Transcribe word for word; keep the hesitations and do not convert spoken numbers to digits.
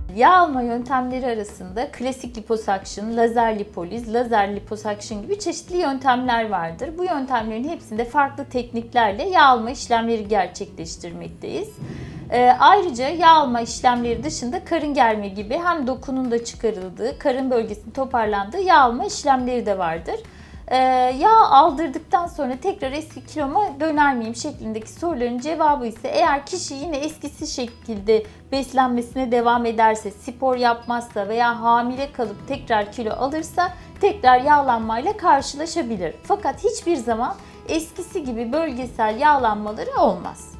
Yağ alma yöntemleri arasında klasik liposuction, lazer lipoliz, lazer liposuction gibi çeşitli yöntemler vardır. Bu yöntemlerin hepsinde farklı tekniklerle yağ alma işlemleri gerçekleştirmekteyiz. Ee, ayrıca yağ alma işlemleri dışında karın germe gibi hem dokunun da çıkarıldığı, karın bölgesinin toparlandığı yağ alma işlemleri de vardır. Ee, yağ aldırdıktan sonra tekrar eski kiloma döner miyim şeklindeki soruların cevabı ise eğer kişi yine eskisi şekilde beslenmesine devam ederse, spor yapmazsa veya hamile kalıp tekrar kilo alırsa tekrar yağlanmayla karşılaşabilir. Fakat hiçbir zaman eskisi gibi bölgesel yağlanmaları olmaz.